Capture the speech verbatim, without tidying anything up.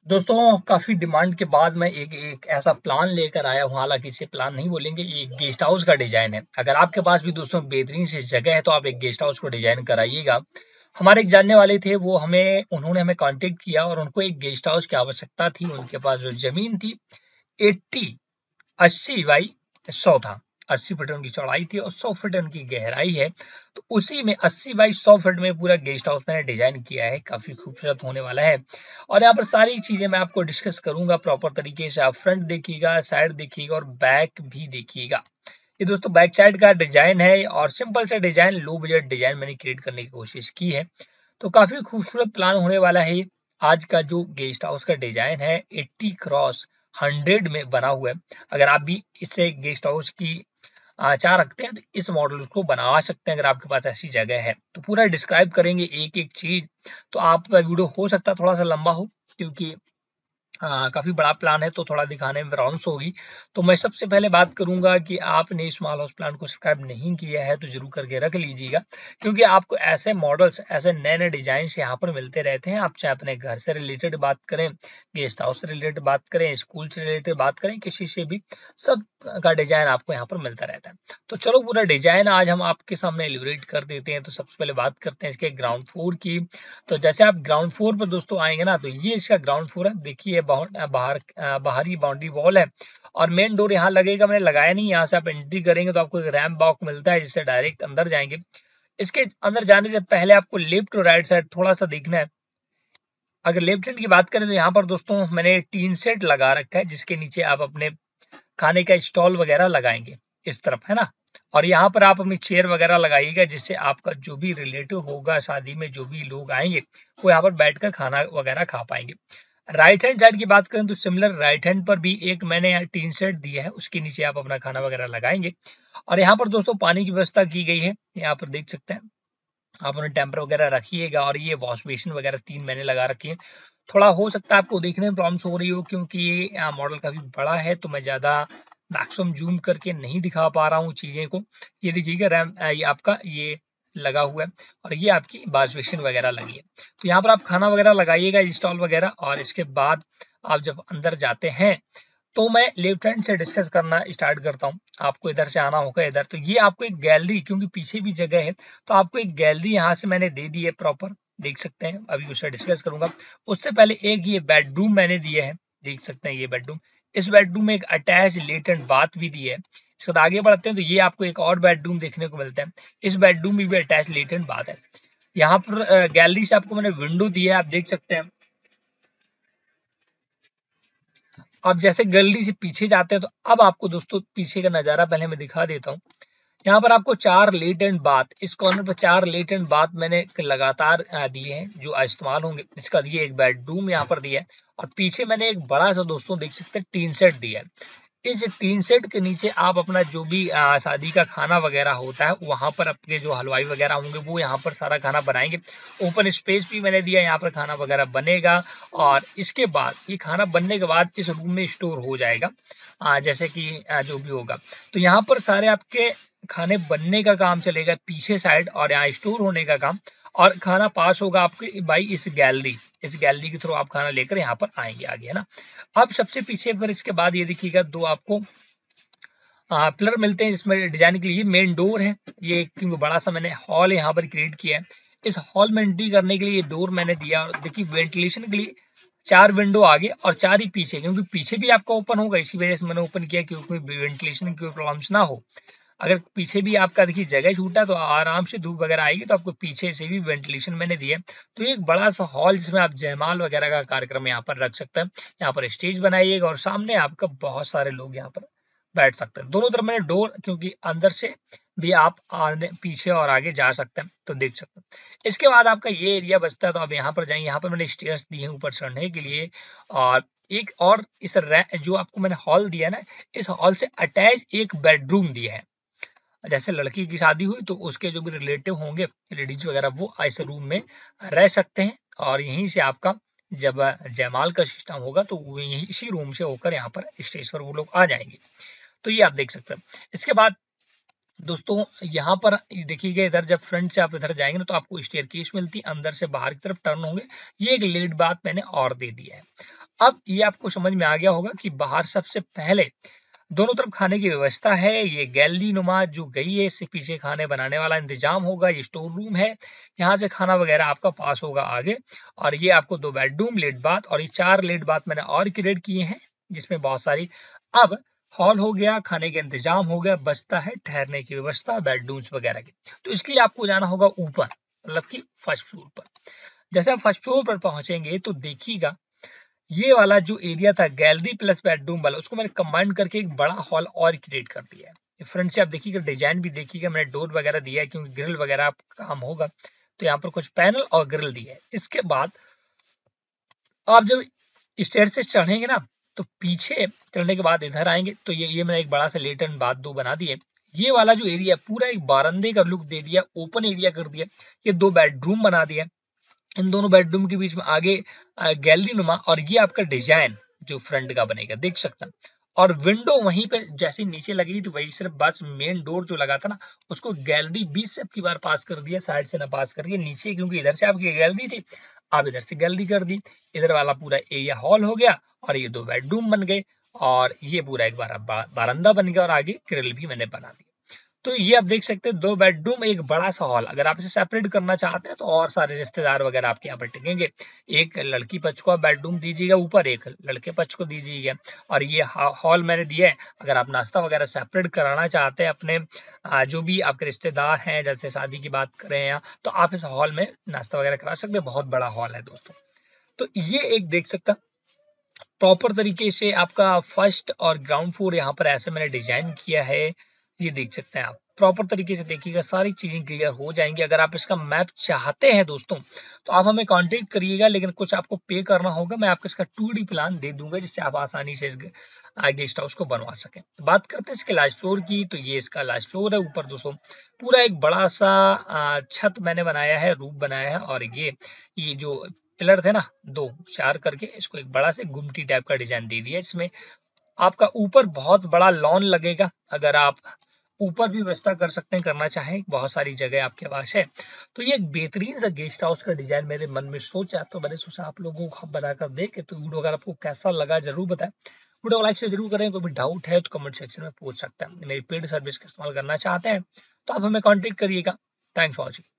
दोस्तों काफी डिमांड के बाद मैं एक एक ऐसा प्लान लेकर आया हूँ। हालांकि इसे प्लान नहीं बोलेंगे, ये एक गेस्ट हाउस का डिजाइन है। अगर आपके पास भी दोस्तों बेहतरीन सी जगह है तो आप एक गेस्ट हाउस को डिजाइन कराइएगा। हमारे एक जानने वाले थे, वो हमें उन्होंने हमें कांटेक्ट किया और उनको एक गेस्ट हाउस की आवश्यकता थी। उनके पास जो जमीन थी एट्टी अस्सी बाई सौ था। अस्सी फीट उनकी चौड़ाई थी और सौ फीट उनकी गहराई है। तो उसी में अस्सी बाई सौ फीट में पूरा गेस्ट हाउस मैंने डिजाइन किया है। काफी खूबसूरत होने वाला है और यहाँ पर सारी चीजें मैं आपको डिस्कस करूंगा प्रॉपर तरीके से। आप फ्रंट देखिएगा, साइड देखिएगा और बैक भी देखिएगा। ये दोस्तों बैक साइड का डिजाइन है और सिंपल सा डिजाइन, लो बजट डिजाइन मैंने क्रिएट करने की कोशिश की है। तो काफी खूबसूरत प्लान होने वाला है ये। आज का जो गेस्ट हाउस का डिजाइन है एट्टी क्रॉस हंड्रेड में बना हुआ है। अगर आप भी इससे गेस्ट हाउस की आ, चाह रखते हैं तो इस मॉडल को बनवा सकते हैं। अगर आपके पास ऐसी जगह है तो पूरा डिस्क्राइब करेंगे एक एक चीज। तो आप वीडियो हो सकता है थोड़ा सा लंबा हो, क्योंकि हाँ, काफी बड़ा प्लान है तो थोड़ा दिखाने में प्रॉब्लम्स होगी। तो मैं सबसे पहले बात करूंगा कि आपने स्मॉल हाउस प्लान को सब्सक्राइब नहीं किया है तो जरूर करके रख लीजिएगा, क्योंकि आपको ऐसे मॉडल्स, ऐसे नए नए डिजाइन यहाँ पर मिलते रहते हैं। आप चाहे अपने घर से रिलेटेड बात करें, गेस्ट हाउस से रिलेटेड बात करें, स्कूल से रिलेटेड बात करें, किसी से भी, सब का डिजाइन आपको यहाँ पर मिलता रहता है। तो चलो पूरा डिजाइन आज हम आपके सामने एलिब्रेट कर देते हैं। तो सबसे पहले बात करते हैं इसके ग्राउंड फ्लोर की। तो जैसे आप ग्राउंड फ्लोर पर दोस्तों आएंगे ना, तो ये इसका ग्राउंड फ्लोर है। देखिए बाहर बाहर बाहरी बाउंड्री वॉल है और मेन डोर यहाँ लगेगा, मैंने लगाया नहीं। यहाँ से आप एंट्री करेंगे तो आपको एक रैंप वॉक मिलता है जिससे डायरेक्ट अंदर जाएंगे। इसके अंदर जाने से पहले आपको लेफ्ट और राइट साइड थोड़ा सा देखना है। अगर लेफ्ट हैंड की बात करें तो यहाँ पर दोस्तों मैंने टीन सेट लगा रखा है, जिसके नीचे आप अपने खाने का स्टॉल वगैरह लगाएंगे इस तरफ, है ना। और यहाँ पर आप अपनी चेयर वगैरह लगाइएगा, जिससे आपका जो भी रिलेटिव होगा, शादी में जो भी लोग आएंगे, वो यहाँ पर बैठकर खाना वगैरह खा पाएंगे। राइट हैंड साइड की बात करें तो सिमिलर राइट हैंड पर भी एक मैंने यहाँ टीन सेट दिया है, उसके नीचे आप अपना खाना वगैरह लगाएंगे। और यहाँ पर दोस्तों पानी की व्यवस्था की गई है, यहाँ पर देख सकते हैं। आप उन्हें टेम्पर वगैरह रखिएगा और ये वॉश बेसिन वगैरह तीन मैंने लगा रखी है। थोड़ा हो सकता है आपको देखने में प्रॉब्लम्स हो रही हो, क्योंकि ये मॉडल काफी बड़ा है तो मैं ज्यादा मैक्सिमम जूम करके नहीं दिखा पा रहा हूँ चीजें को। ये देखिएगा रैम, ये आपका ये लगा हुआ है और ये आपकी वॉश बेसिन वगैरह लगी है। तो यहाँ पर आप खाना वगैरह लगाइएगा, स्टॉल वगैरह। और इसके बाद आप जब अंदर जाते हैं तो मैं लेफ्ट हैंड से डिस्कस करना स्टार्ट करता हूँ। आपको इधर से आना होगा इधर। तो ये आपको एक गैलरी, क्योंकि पीछे भी जगह है तो आपको एक गैलरी यहाँ से मैंने दे दी है प्रॉपर, देख सकते हैं। अभी उससे डिस्कस करूंगा। उससे पहले एक ये बेडरूम मैंने दिया है, देख सकते हैं ये बेडरूम। इस बेडरूम में एक अटैच लेटेंट बाथ भी दी है। इसके बाद आगे बढ़ते हैं तो ये आपको एक और बेडरूम देखने को मिलता है। इस बेडरूम में भी अटैच लेटेंट बाथ है। यहाँ पर गैलरी से आपको मैंने विंडो दी है, आप देख सकते हैं। अब जैसे गैलरी से पीछे जाते हैं तो अब आपको दोस्तों पीछे का नजारा पहले मैं दिखा देता हूँ। यहाँ पर आपको चार लेट एंड बाथ, इस कॉर्नर पर चार लेट एंड बाथ मैंने लगातार दिए हैं जो इस्तेमाल होंगे। इसका दिए एक बेडरूम यहाँ पर दिया है और पीछे मैंने एक बड़ा सा दोस्तों देख सकते हैं टीन सेट दिया है। इस टीन सेट के नीचे आप अपना जो भी आ, शादी का खाना वगैरह होता है, वहां पर अपने जो हलवाई वगैरह होंगे वो यहाँ पर सारा खाना बनाएंगे। ओपन स्पेस भी मैंने दिया, यहाँ पर खाना वगैरह बनेगा। और इसके बाद ये खाना बनने के बाद इस रूम में स्टोर हो जाएगा, आ, जैसे कि आ, जो भी होगा। तो यहाँ पर सारे आपके खाने बनने का काम चलेगा पीछे साइड और यहाँ स्टोर होने का काम। और खाना पास होगा आपके भाई इस गैलरी, इस गैलरी के थ्रू आप खाना लेकर यहाँ पर आएंगे आगे, है ना। अब सबसे पीछे पर इसके बाद ये देखिएगा दो आपको पिलर मिलते हैं इसमें डिजाइन के लिए। मेन डोर है ये, क्योंकि बड़ा सा मैंने हॉल यहाँ पर क्रिएट किया है। इस हॉल में एंट्री करने के लिए ये डोर मैंने दिया। और देखिए वेंटिलेशन के लिए चार विंडो आगे और चार ही पीछे, क्योंकि पीछे भी आपका ओपन होगा, इसी वजह से मैंने ओपन किया, क्योंकि वेंटिलेशन की प्रॉब्लम्स ना हो। अगर पीछे भी आपका देखिए जगह छूटा तो आराम से धूप वगैरह आएगी, तो आपको पीछे से भी वेंटिलेशन मैंने दिया है। तो एक बड़ा सा हॉल जिसमें आप जयमाल वगैरह का कार्यक्रम यहाँ पर रख सकते हैं। यहाँ पर स्टेज बनाइएगा और सामने आपका बहुत सारे लोग यहाँ पर बैठ सकते हैं। दोनों तरफ मैंने डोर, क्योंकि अंदर से भी आप आने पीछे और आगे जा सकते हैं, तो देख सकते हैं। इसके बाद आपका ये एरिया बचता है तो आप यहाँ पर जाएंगे। यहाँ पर मैंने स्टेयर्स दिए हैं ऊपर चढ़ने के लिए। और एक और इस जो आपको मैंने हॉल दिया है ना, इस हॉल से अटैच एक बेडरूम दिया है। जैसे लड़की की शादी हुई तो उसके जो भी रिलेटिव होंगे, लेडीज वगैरह, वो इस रूम में रह सकते हैं। और यहीं से आपका जब जयमाल का सिस्टम होगा तो वो यहीं इसी रूम से होकर यहाँ पर स्टेज पर वो लोग आ जाएंगे। तो ये आप देख सकते हैं। इसके बाद दोस्तों यहाँ पर देखिएगा, इधर जब फ्रंट से आप इधर जाएंगे ना तो आपको स्टेयरकेस मिलती है, अंदर से बाहर की तरफ टर्न होंगे। ये एक लेट बात मैंने और दे दिया है। अब ये आपको समझ में आ गया होगा कि बाहर सबसे पहले दोनों तरफ खाने की व्यवस्था है। ये गैलरी नुमा जो गई है, इससे पीछे खाने बनाने वाला इंतजाम होगा। ये स्टोर रूम है, यहाँ से खाना वगैरह आपका पास होगा आगे। और ये आपको दो बेडरूम, लेट बाथ, और ये चार लेट बाथ मैंने और क्रिएट किए हैं जिसमें बहुत सारी। अब हॉल हो गया, खाने का इंतजाम हो गया, बचता है ठहरने की व्यवस्था, बेडरूम्स वगैरह की। तो इसके लिए आपको जाना होगा ऊपर, मतलब कि फर्स्ट फ्लोर पर। जैसे आप फर्स्ट फ्लोर पर पहुंचेंगे तो देखिएगा, ये वाला जो एरिया था गैलरी प्लस बेडरूम वाला, उसको मैंने कंबाइन करके एक बड़ा हॉल और क्रिएट कर दिया है। फ्रंट से आप देखिएगा, डिजाइन भी देखिएगा, मैंने डोर वगैरह दिया है क्योंकि ग्रिल वगैरह काम होगा, तो यहाँ पर कुछ पैनल और ग्रिल दिया है। इसके बाद आप जब स्टेयर से चढ़ेंगे ना, तो पीछे चढ़ने के बाद इधर आएंगे तो ये ये मैंने एक बड़ा सा लेटन बाथ दो बना दिए। ये वाला जो एरिया पूरा एक बारंदे का लुक दे दिया, ओपन एरिया कर दिया। ये दो बेडरूम बना दिया, इन दोनों बेडरूम के बीच में आगे गैलरी नुमा, और ये आपका डिजाइन जो फ्रंट का बनेगा देख सकते हैं। और विंडो वहीं पे जैसे नीचे लगी तो वही सिर्फ बस मेन डोर जो लगा था ना, उसको गैलरी बीच से अब की बार पास कर दिया, साइड से ना पास करके नीचे, क्योंकि इधर से आपकी गैलरी थी, आप इधर से गैलरी कर दी। इधर वाला पूरा एरिया हॉल हो गया, और ये दो बेडरूम बन गए, और ये पूरा एक बार बारंदा बन गया, और आगे ग्रिल भी मैंने बना दी। तो ये आप देख सकते हैं, दो बेडरूम एक बड़ा सा हॉल। अगर आप इसे सेपरेट करना चाहते हैं तो और सारे रिश्तेदार वगैरह आपके यहाँ पर टिकेंगे। एक लड़की पक्ष को आप बेडरूम दीजिएगा ऊपर, एक लड़के पक्ष को दीजिएगा, और ये हॉल मैंने दिया है। अगर आप नाश्ता वगैरह सेपरेट कराना चाहते हैं अपने जो भी आपके रिश्तेदार हैं, जैसे शादी की बात करें यहाँ, तो आप इस हॉल में नाश्ता वगैरह करा सकते हैं। बहुत बड़ा हॉल है दोस्तों। तो ये एक देख सकता प्रॉपर तरीके से आपका फर्स्ट और ग्राउंड फ्लोर यहाँ पर ऐसे मैंने डिजाइन किया है। ये देख सकते हैं आप, प्रॉपर तरीके से देखिएगा, सारी चीजें क्लियर हो जाएंगी। अगर आप इसका मैप चाहते हैं दोस्तों तो आप हमें कांटेक्ट करिएगा, लेकिन कुछ आपको पे करना होगा। मैं आपको इसका टू डी प्लान दे दूंगा जिससे आप आसानी से इस गेस्ट हाउस को बनवा सकें। तो बात करते हैं इसके लास्ट फ्लोर की, तो ये इसका लास्ट फ्लोर है। ऊपर दोस्तों पूरा एक बड़ा सा छत मैंने बनाया है, रूफ बनाया है, और ये ये जो पिलर थे ना दो चार करके, इसको एक बड़ा से गुमटी टाइप का डिजाइन दे दिया। इसमें आपका ऊपर बहुत बड़ा लॉन लगेगा। अगर आप ऊपर भी व्यवस्था कर सकते हैं, करना चाहें, बहुत सारी जगह आपके पास है। तो ये एक बेहतरीन सा गेस्ट हाउस का डिजाइन मेरे मन में सोचा, तो मैंने सोचा आप लोगों को बनाकर देखे। तो वीडियो अगर आपको कैसा लगा जरूर बताएं, वीडियो को लाइक से जरूर करें। कोई भी डाउट है तो कमेंट सेक्शन में पूछ सकते हैं। मेरी पेड सर्विस का इस्तेमाल करना चाहते हैं तो आप हमें कॉन्टेक्ट करिएगा। Thanks for watching.